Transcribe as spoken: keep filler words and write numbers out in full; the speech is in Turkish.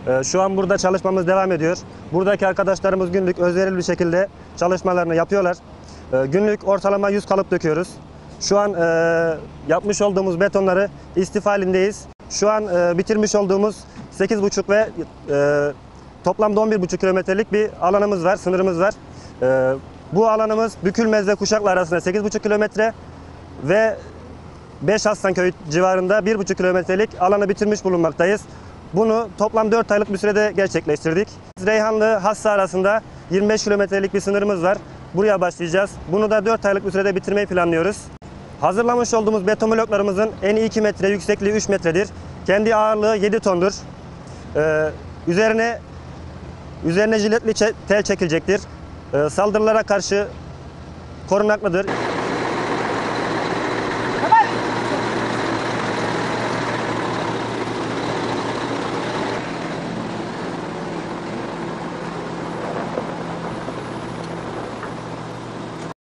Ee, şu an burada çalışmamız devam ediyor. Buradaki arkadaşlarımız günlük özverili bir şekilde çalışmalarını yapıyorlar. Ee, günlük ortalama yüz kalıp döküyoruz. Şu an e, yapmış olduğumuz betonları istif halindeyiz. Şu an e, bitirmiş olduğumuz sekiz buçuk ve e, toplamda on bir buçuk kilometrelik bir alanımız var, sınırımız var. E, bu alanımız Bükülmez ve Kuşaklı arasında sekiz buçuk kilometre ve beş Aslanköy civarında bir buçuk kilometrelik alanı bitirmiş bulunmaktayız. Bunu toplam dört aylık bir sürede gerçekleştirdik. Reyhanlı Hassa arasında yirmi beş kilometrelik bir sınırımız var. Buraya başlayacağız. Bunu da dört aylık bir sürede bitirmeyi planlıyoruz. Hazırlamış olduğumuz beton bloklarımızın eni iki metre, yüksekliği üç metredir. Kendi ağırlığı yedi tondur. Ee, üzerine üzerine jiletli tel çekilecektir. Ee, saldırılara karşı korunaklıdır.